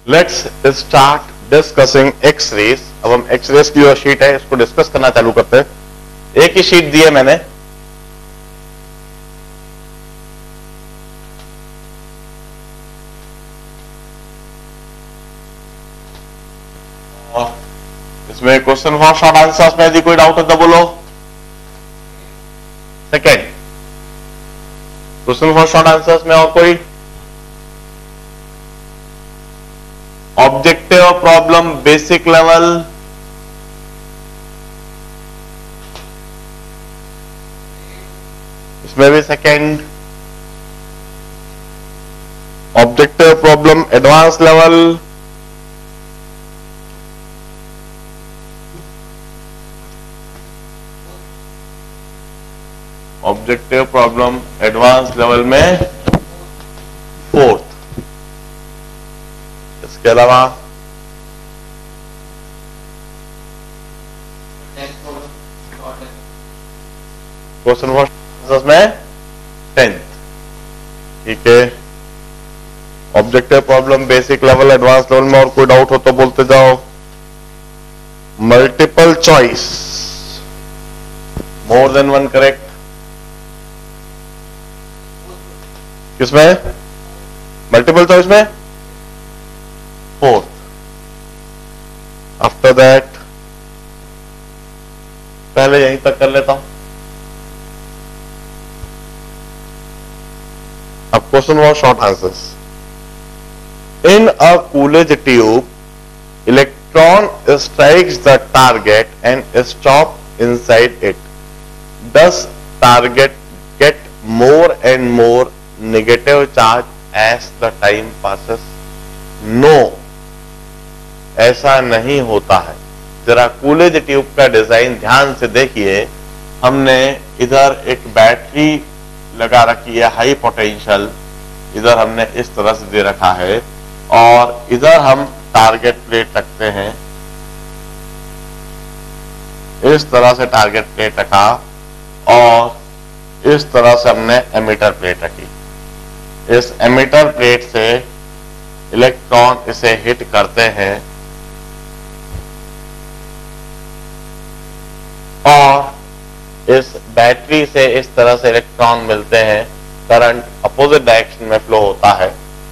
Let's start discussing X-rays. अब हम X-rays की जो शीट है इसको डिस्कस करना चालू करते हैं। एक ही शीट दी है मैंने, इसमें क्वेश्चन फॉर शॉर्ट आंसर्स में यदि कोई डाउट है तो बोलो। Second question for short answers में और कोई? ऑब्जेक्टिव प्रॉब्लम बेसिक लेवल, इसमें भी second. Objective problem advance level, objective problem advance level में फोर्थ। इसके अलावा क्वेश्चन फॉर में 10th। ठीक है, objective problem basic level advance level में और कोई डाउट हो तो बोलते जाओ। Multiple choice, more than one correct, किसमें? मल्टीपल चॉइस में फोर्थ। आफ्टर दैट पहले यहीं तक कर लेता हूं। अब question for short answers. In a Coolidge tube, electron strikes the target and stop inside it. Thus target get more and more negative charge as the time passes. No, ऐसा नहीं होता है। जरा कूलेज ट्यूब का डिजाइन ध्यान से देखिए। हमने इधर एक बैटरी लगा रखी है हाई पोटेंशियल, इधर हमने इस तरह से दे रखा है, और इधर हम टारगेट प्लेट रखते हैं। इस तरह से टारगेट प्लेट रखा और इस तरह से हमने एमिटर प्लेट रखी। इस एमिटर प्लेट से इलेक्ट्रॉन इसे हिट करते हैं और इस बैटरी से इस तरह से इलेक्ट्रॉन मिलते हैं। करंट अपोजिट डायरेक्शन में फ्लो होता है,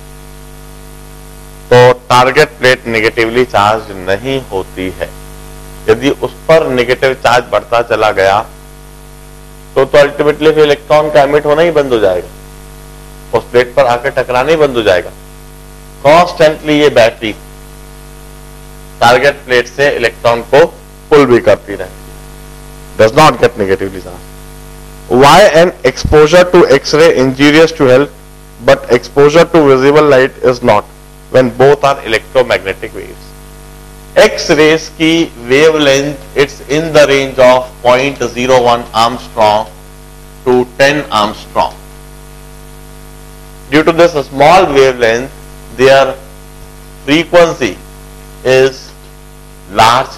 तो टारगेट प्लेट नेगेटिवली चार्ज नहीं होती है। यदि उस पर नेगेटिव चार्ज बढ़ता चला गया तो अल्टीमेटली फिर इलेक्ट्रॉन का एमिट होना ही बंद हो जाएगा, उस प्लेट पर आकर टकराना ही बंद हो जाएगा। कॉन्स्टेंटली ये बैटरी टारगेट प्लेट से इलेक्ट्रॉन को पुल भी करती रहती है, does not get negatively charge. Why an exposure to X-ray injurious to health but exposure to visible light is not when both are electromagnetic waves? X-rays की wavelength it's in the range of 0.01 Armstrong to 10 Armstrong. Due to this small wavelength, their frequency is large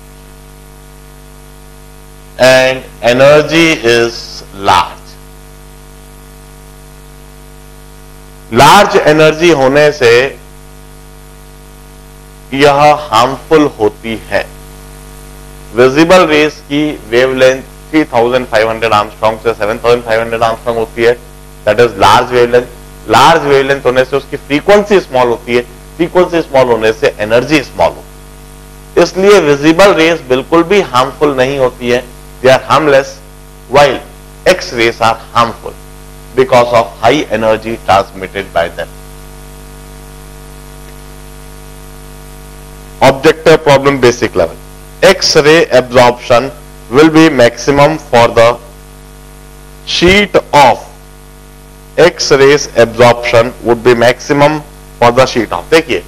and energy is large. Large energy होने से यह harmful होती है। Visible rays की wavelength 3500 Armstrong से 7500 Armstrong होती है, that is large wavelength. Large wavelength होने से उसकी फ्रीक्वेंसी स्मॉल होती है, फ्रीक्वेंसी स्मॉल होने से एनर्जी स्मॉल होती है। इसलिए विजिबल रेस बिल्कुल भी हार्मफुल नहीं होती है, they are harmless, while X-rays are harmful because of high energy transmitted by them. Objective problem basic level. X-ray absorption will be maximum for the sheet of. X-rays absorption would be maximum for the sheet of. देखिए,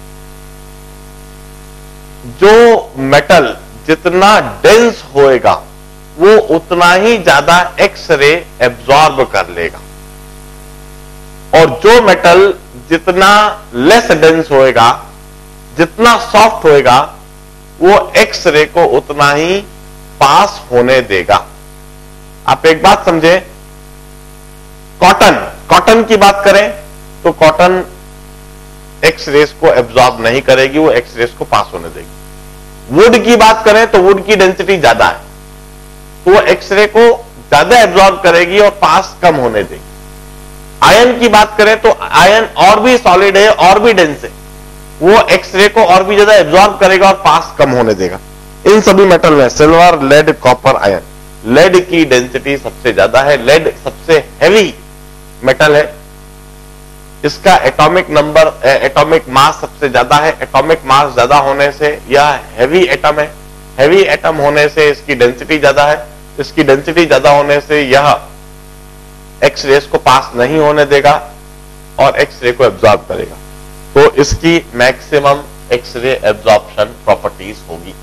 जो metal जितना dense होएगा वो उतना ही ज्यादा x-ray absorb कर लेगा, और जो मेटल जितना लेस डेंस होएगा, जितना सॉफ्ट होएगा, वो एक्स-रे को उतना ही पास होने देगा। आप एक बात समझे, कॉटन की बात करें तो कॉटन एक्स रेस को एब्जॉर्ब नहीं करेगी, वो एक्स रेस को पास होने देगी। वुड की बात करें तो वुड की डेंसिटी ज्यादा है, तो वो एक्सरे को ज्यादा एब्जॉर्ब करेगी और पास कम होने देगी। आयन की बात करें तो आयन और भी सॉलिड है और भी डेंस है, वो एक्सरे को और भी ज्यादा एब्जॉर्ब करेगा और पास कम होने देगा। इन सभी मेटल में silver, lead, copper, iron, lead की डेंसिटी सबसे ज्यादा है। लेड सबसे हैवी मेटल है, इसका एटॉमिक नंबर, एटॉमिक मास सबसे ज्यादा है। एटॉमिक मास ज्यादा होने से यह हैवी एटम है, हैवी एटम होने से इसकी डेंसिटी ज्यादा है। इसकी डेंसिटी ज्यादा होने से यह एक्स रेस को पास नहीं होने देगा और एक्स रे को एब्जॉर्ब करेगा, तो इसकी maximum X ray absorption properties होगी।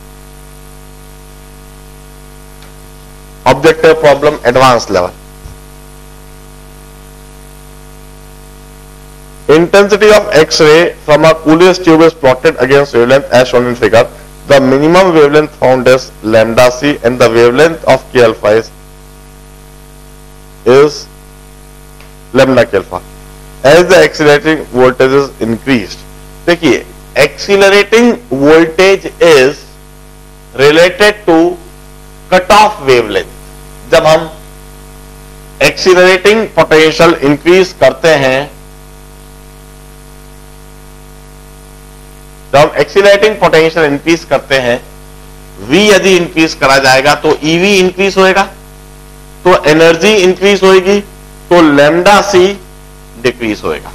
Objective problem advance level. Intensity of X-ray from a Coulomb tube is plotted against wavelength as shown in figure. The minimum wavelength found is lambda c and the wavelength of K alpha is lambda K alpha. As the accelerating voltage is increased, देखिए accelerating voltage is related to cut off wavelength. जब हम accelerating potential increase करते हैं, जब हम accelerating potential increase करते हैं, V यदि इंक्रीज करा जाएगा तो EV इंक्रीज होएगा, तो एनर्जी इंक्रीज होएगी, तो लैम्डा C डिक्रीज होएगा।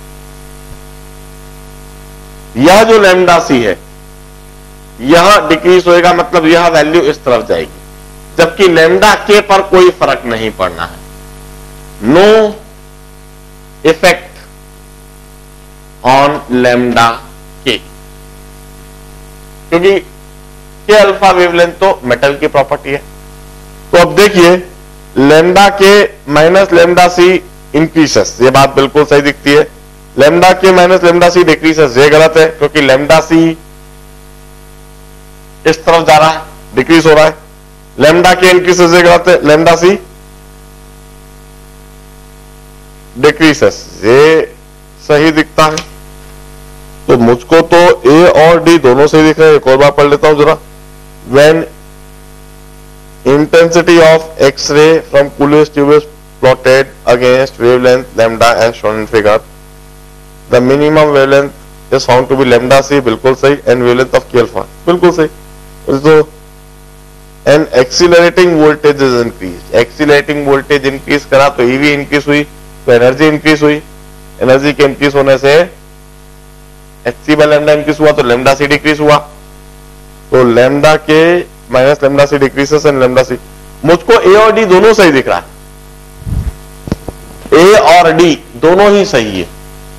यह जो लैम्डा C है यह डिक्रीज होएगा, मतलब यह वैल्यू इस तरफ जाएगी, जबकि लैम्डा K पर कोई फर्क नहीं पड़ना है। No effect on lambda K, क्योंकि के अल्फा वेवलेंथ तो मेटल की प्रॉपर्टी है। तो अब देखिए लैम्डा के माइनस लैम्डा सी इंक्रीसेस, ये बात बिल्कुल सही दिखती है। लैम्डा के माइनस लैम्डा सी डिक्रीसेस, ये गलत है, क्योंकि लैम्डा सी इस तरफ जा रहा है, डिक्रीज हो रहा है। लैम्डा के इंक्रीसेस, ये गलत है, लैम्डा सी डिक्रीसेस, ये सही दिखता है। तो मुझको तो ए और डी दोनों से दिख रहे हैं। एक और बार पढ़ लेता हूं जरा। When intensity of X-ray from Coulomb's tube is plotted against wavelength lambda as shown in figure, the minimum wavelength is found to be lambda c, बिल्कुल सही, and wavelength of K alpha, बिल्कुल सही। तो and accelerating voltage is increased, accelerating voltage increase करा तो EV increase हुई, तो energy increase हुई। एनर्जी के इंक्रीज होने से HC बाय लैम्डा इंक्रीज हुआ, तो लैम्डा सी डिक्रीज हुआ, तो lambda K minus lambda C decreases and lambda C. मुझको ए और डी दोनों सही दिख रहा है, ए और डी दोनों ही सही है।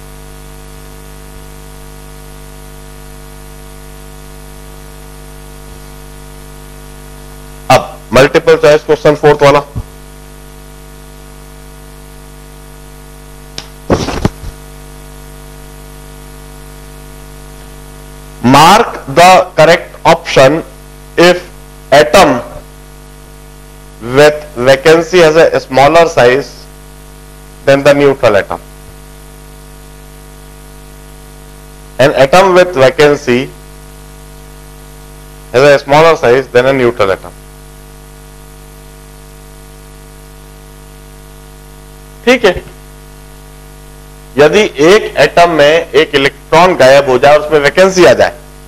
अब मल्टीपल चॉइस क्वेश्चन फोर्थ वाला। Mark the correct option if atom with vacancy has a smaller size than the neutral atom. An atom with vacancy has a smaller size than a neutral atom. ठीक है, यदि एक atom में एक electron गायब हो जाए और उसमें वैकेंसी आ जाए,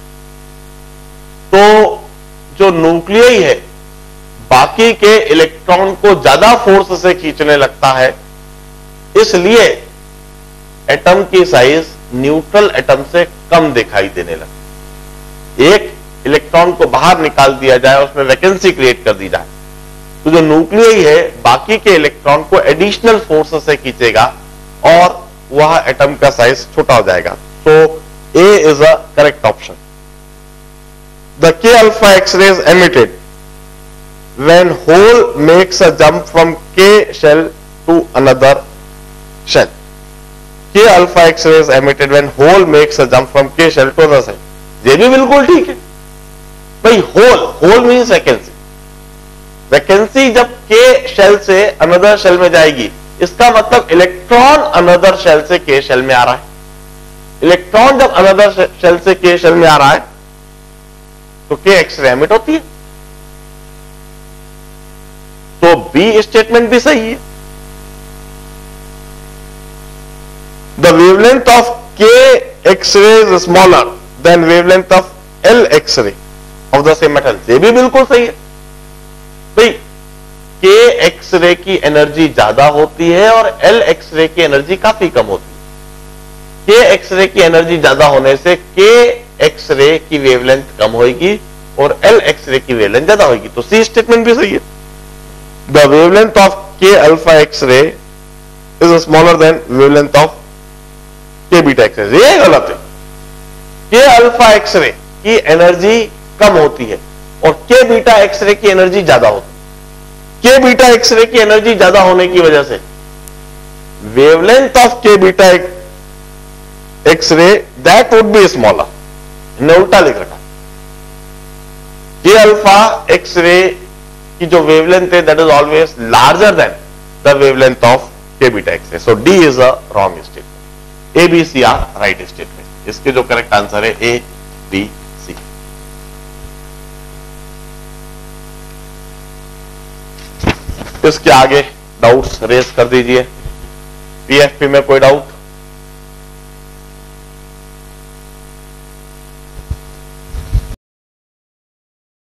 तो जो न्यूक्लियस है बाकी के इलेक्ट्रॉन को ज्यादा फोर्स से खींचने लगता है, इसलिए एटम की साइज न्यूट्रल एटम से कम दिखाई देने लगती। एक इलेक्ट्रॉन को बाहर निकाल दिया जाए, उसमें वैकेंसी क्रिएट कर दी जाए, तो जो न्यूक्लियस है बाकी के इलेक्ट्रॉन को एडिशनल फोर्स से खींचेगा और वह एटम का साइज छोटा हो जाएगा। तो A is a correct option. The K alpha X-ray is emitted when hole makes a jump from K shell to another shell. K alpha X-ray is emitted when hole makes a jump from K shell to another shell. ये भी बिल्कुल ठीक है भाई। Hole means vacancy, vacancy जब K shell से another shell में जाएगी, इसका मतलब इलेक्ट्रॉन अनदर शेल से K शेल में आ रहा है। इलेक्ट्रॉन जब अनदर शेल से के शेल में आ रहा है तो के एक्सरे एमिट होती है, तो बी स्टेटमेंट भी सही है। The wavelength of K X-ray is smaller than wavelength of L X-ray of the same metal, ये भी बिल्कुल सही है भाई। के एक्सरे की एनर्जी ज्यादा होती है और एल एक्सरे की एनर्जी काफी कम होती है। के एक्सरे की एनर्जी ज्यादा होने से के एक्सरे की वेवलेंथ कम होगी और एल एक्सरे की वेवलेंथ ज्यादा होगी, तो सी स्टेटमेंट भी सही है। The wavelength of K alpha X-ray is smaller than wavelength of K beta X-ray, ये गलत है। के अल्फा एक्सरे की एनर्जी कम होती है और के बीटा एक्सरे की एनर्जी ज्यादा होती है। के बीटा एक्सरे की एनर्जी ज्यादा होने की वजह से wavelength of K beta X-ray that would be smaller, इन्हें उल्टा लिख रखा। के अल्फा एक्सरे की जो वेवलेंथ है that is always larger than the wavelength of K beta X-ray, so D is a wrong statement. A B C are right statement. इसके जो करेक्ट आंसर है ए बी सी। इसके आगे डाउट्स रेज कर दीजिए। पीएफपी में कोई डाउट?